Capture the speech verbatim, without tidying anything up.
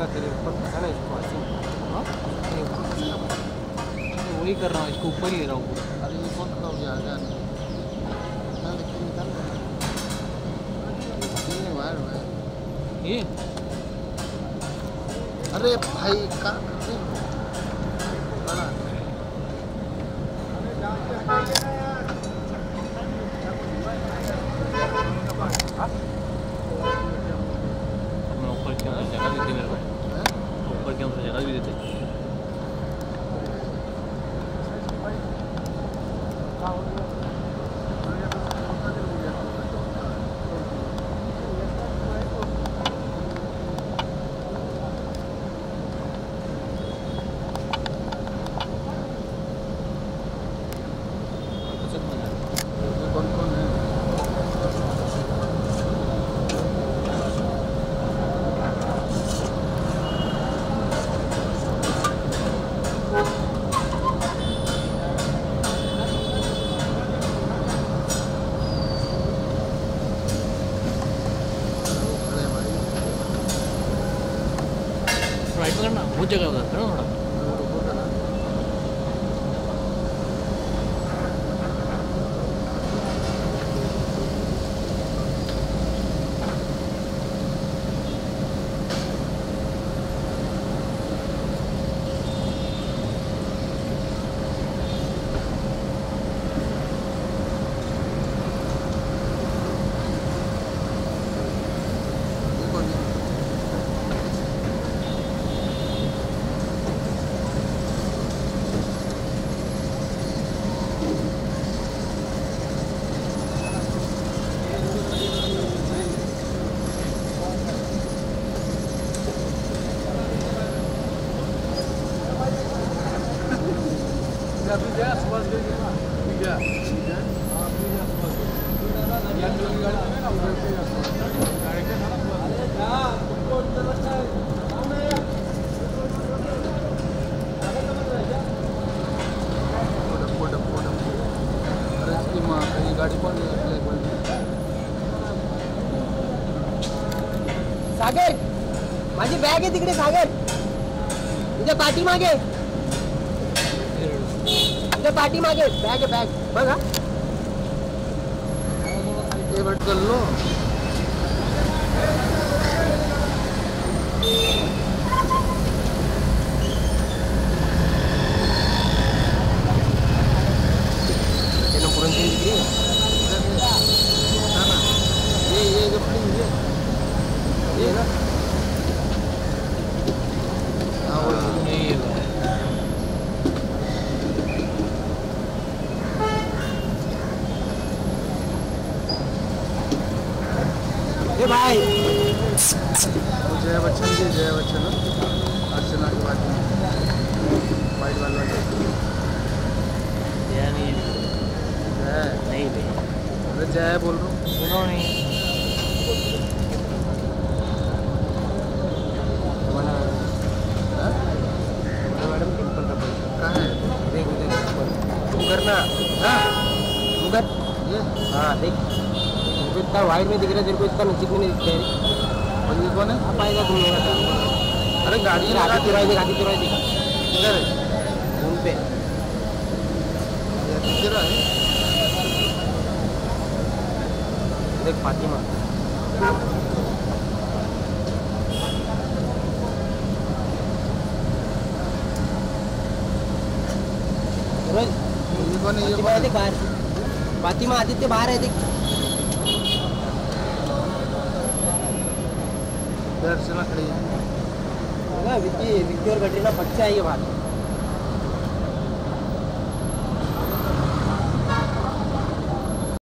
लगा तेरे ऊपर फंसा ना इसको ऐसे। हाँ वही कर रहा हूँ, इसको ऊपर ही ले रहा हूँ। अरे ये कौन खड़ा हो गया आगे आने निकाल देखिए निकाल ये वायर वायर ये अरे भाई का बड़ा ऊपर के अंदर जगह भी देते मेरे को, ऊपर के अंदर जगह भी देते। कौन कौन है राइट करना बहुत जगह उधर करो थोड़ा। गाड़ी कौन सागर माझी बॅग आहे तिकडे सागर तुझ्या पाठी मागे तुझ्या पाठी मागे बॅग आहे बॅग बघा ये बैठ कर लो ये ये जो पड़ी है ये ना हाँ वो ये ए भाई जय बच्चन जी जय बच्चन अर्चना के बाद वाइट वाला जय नहीं जय नहीं भाई अरे जय बोल रहा हूँ सुनो नहीं मैडम टेम्पल का पैसा कहाँ है देख देख तू करना हाँ उधर ये हाँ देख तुमको इतना वाइड में दिख रहा है, तेरे को इतना नजीक में नहीं दिखता है। और ये कौन है आप आएगा घूमने का अरे गाड़ी आगे लगा तिराई दिखा आगे तिराई दिखा किधर है घूम पे ये किधर है देख फातिमा ये कौन है ये फातिमा देख बाहर फातिमा आदित्य बाहर है देख अर्चना खड़ी है विक्की विक्की और कटरीना पक्का है ये बात